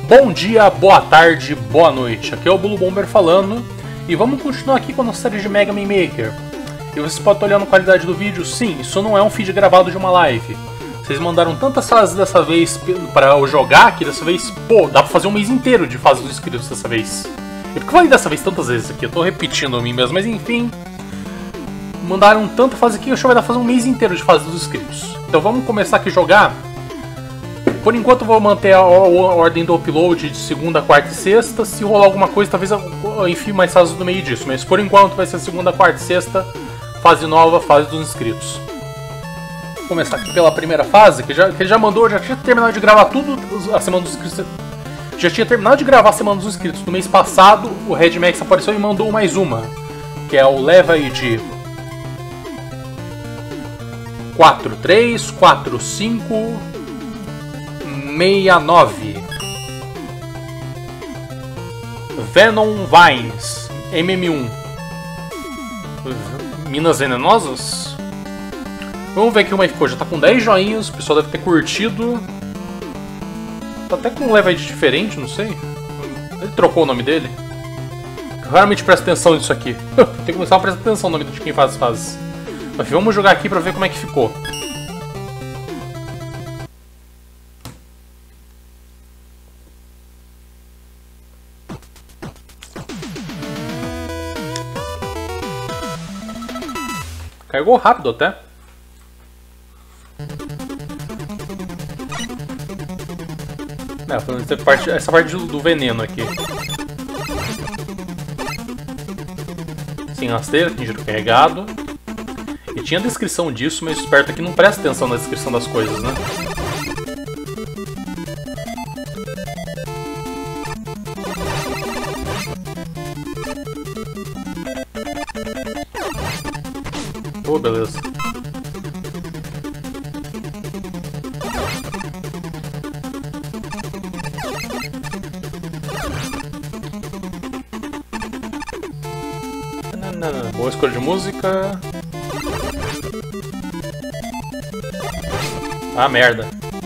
Bom dia, boa tarde, boa noite. Aqui é o Blue Bomber falando e vamos continuar aqui com a nossa série de Mega Man Maker. E vocês podem estar olhando a qualidade do vídeo. Sim, isso não é um feed gravado de uma live. Vocês mandaram tantas fases dessa vez para eu jogar que dessa vez, pô, dá pra fazer um mês inteiro de fases dos inscritos dessa vez. E por que eu falei dessa vez tantas vezes aqui? Eu tô repetindo a mim mesmo, mas enfim. Mandaram tanta fase aqui, eu acho que vai dar pra fazer um mês inteiro de fases dos inscritos. Então vamos começar aqui a jogar. Por enquanto eu vou manter a ordem do upload de segunda, quarta e sexta. Se rolar alguma coisa, talvez eu enfie mais fases no meio disso. Mas por enquanto vai ser segunda, quarta e sexta. Fase nova, fase dos inscritos. Vou começar aqui pela primeira fase, que ele já mandou, já tinha terminado de gravar tudo a semana dos inscritos. Já tinha terminado de gravar a semana dos inscritos. No mês passado, o Red Max apareceu e mandou mais uma. Que é o Leva ID 4345 69 Venom Vines MM1 Minas Venenosas. Vamos ver aqui como é que ficou. Já tá com 10 joinhas, o pessoal deve ter curtido. Tá até com um leva de diferente, não sei. Ele trocou o nome dele. Eu raramente presto atenção nisso aqui. Tem que começar a prestar atenção no nome de quem faz as fases. Mas vamos jogar aqui pra ver como é que ficou. Carregou rápido até. Essa parte do veneno aqui. Sem rasteira, tem giro carregado. E tinha descrição disso, mas esperto aqui não presta atenção na descrição das coisas, né? Oh, beleza. Boa escolha de música. Ah, merda.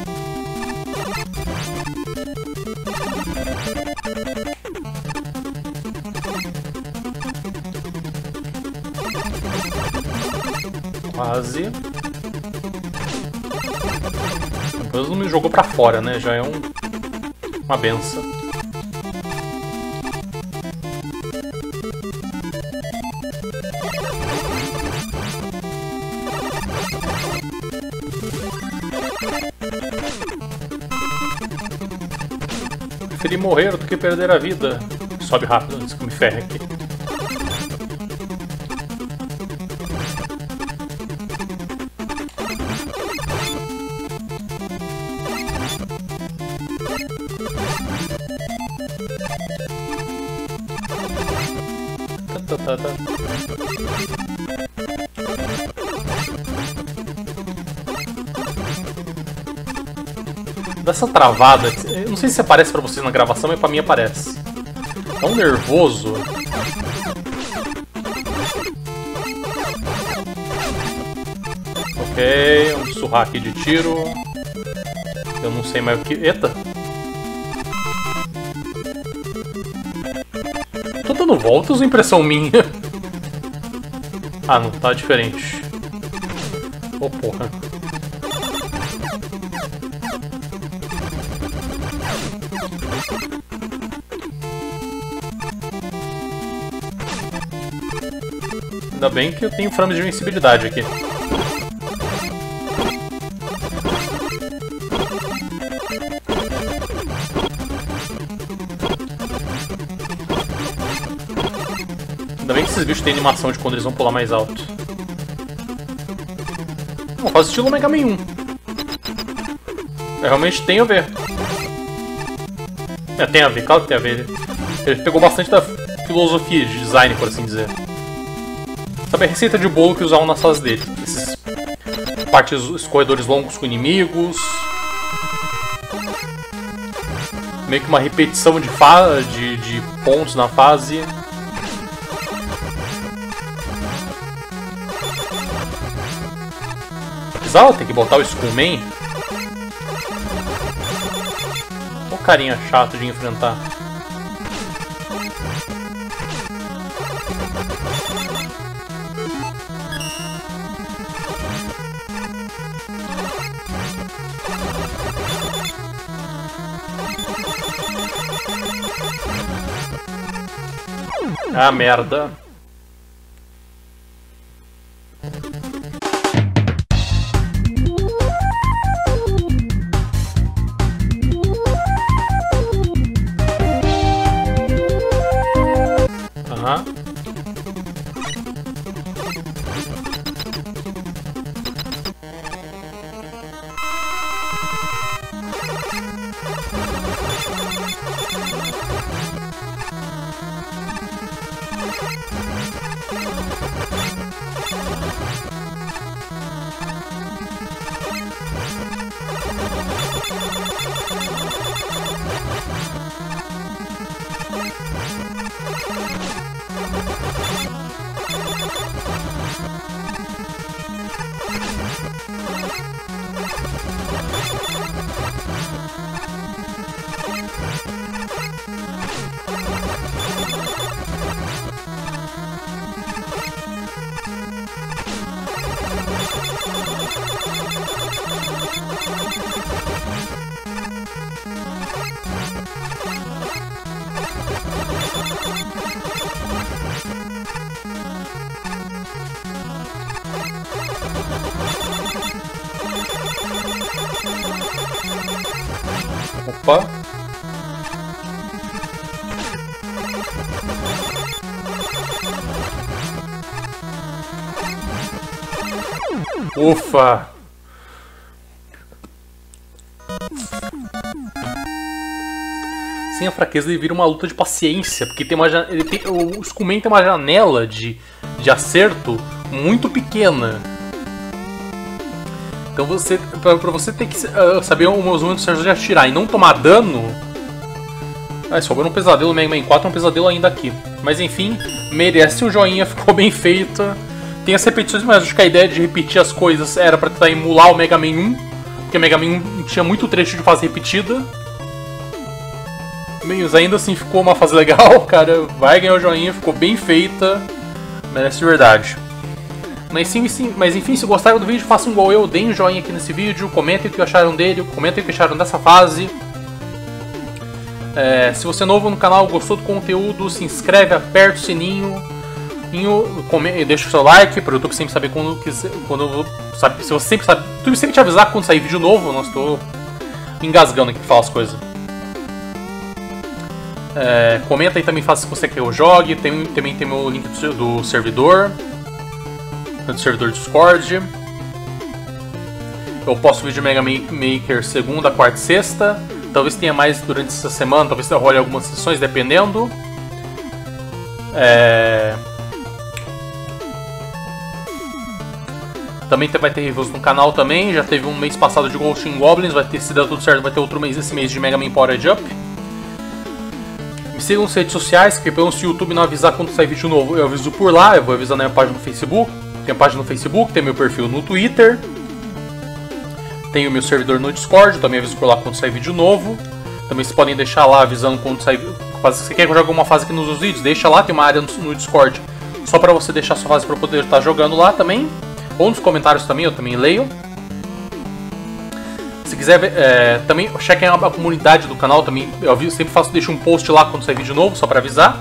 Quase. Depois não me jogou pra fora, né? Já é uma benção. Preferi morrer do que perder a vida. Sobe rápido antes que eu me ferre aqui. Dessa travada, eu não sei se aparece pra vocês na gravação, mas pra mim aparece. Tão nervoso. Ok, vamos surrar aqui de tiro. Eu não sei mais o que... Eita! Tô dando voltas ou impressão minha? Ah, não, tá diferente. Oh, porra. Ainda bem que eu tenho frames de invencibilidade aqui. Ainda bem que esses bichos têm animação de quando eles vão pular mais alto. Não, faz estilo Mega Man 1. Realmente tem a ver. Tem a ver, claro que tem a ver. Ele pegou bastante da filosofia de design, por assim dizer. Sabe a receita de bolo que usavam nas fases dele. Esses corredores longos com inimigos. Meio que uma repetição de pontos na fase. Precisava ter que botar o Skullman? carinha chato de enfrentar. Ah, merda. Aham. Opa. Ufa. Sem a fraqueza ele vira uma luta de paciência, porque tem uma o Skullman tem uma janela de acerto muito pequena. Então pra você ter que saber o momento certo de atirar e não tomar dano. Ah, sobrou um pesadelo, o Mega Man 4 é um pesadelo ainda aqui. Mas enfim, merece um joinha, ficou bem feita. Tem as repetições, mas acho que a ideia de repetir as coisas era pra tentar emular o Mega Man 1. Porque o Mega Man 1 tinha muito trecho de fase repetida. Mas ainda assim ficou uma fase legal, cara. Vai ganhar o joinha, ficou bem feita. Merece de verdade. Mas enfim, se gostaram do vídeo, façam igual eu, deem um joinha aqui nesse vídeo, comentem o que acharam dele, comentem o que acharam dessa fase. Se você é novo no canal, gostou do conteúdo, se inscreve, aperta o sininho, deixa o seu like para o YouTube sempre saber se você sempre sabe, YouTube sempre te avisar quando sair vídeo novo. Nossa, estou me engasgando aqui pra falar as coisas. Comenta aí também, faça se você quer que eu jogue, também tem meu link do servidor. Do servidor Discord. Eu posto vídeo de Mega Man Maker segunda, quarta e sexta. Talvez tenha mais durante essa semana, talvez eu role algumas sessões, dependendo. Também vai ter reviews no canal também. Já teve um mês passado de Ghosts and Goblins, vai ter, se der tudo certo, vai ter outro mês esse mês de Mega Man Powered Up. Me sigam nas redes sociais, que pelo YouTube não avisar quando sair vídeo novo, eu aviso por lá, eu vou avisar na minha página no Facebook. Tem a página no Facebook, tem meu perfil no Twitter. Tem o meu servidor no Discord, também aviso por lá quando sair vídeo novo. Também vocês podem deixar lá avisando quando sair. Se você quer que eu jogue alguma fase aqui nos vídeos, deixa lá, tem uma área no Discord só pra você deixar sua fase pra eu poder estar jogando lá também. Ou nos comentários também, eu também leio. Se quiser ver, também chequem a comunidade do canal também. Eu sempre deixo um post lá quando sair vídeo novo, só pra avisar.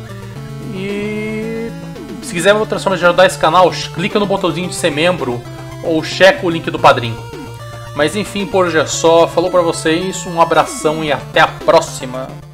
E se quiser outra forma de ajudar esse canal, clica no botãozinho de ser membro ou checa o link do padrinho. Mas enfim, por hoje é só. Falou pra vocês, um abração e até a próxima.